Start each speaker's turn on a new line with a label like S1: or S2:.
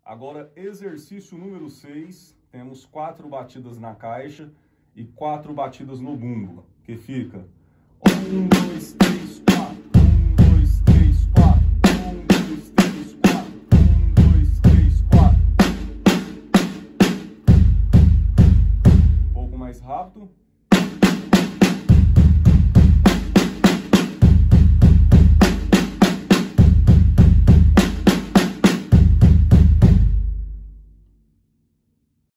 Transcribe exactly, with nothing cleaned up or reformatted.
S1: Agora, exercício número seis, temos quatro batidas na caixa e quatro batidas no bumbo, que fica um, dois, três, quatro, um, dois, três, quatro, um, dois, três, quatro, um, dois, três, quatro. Um pouco mais rápido.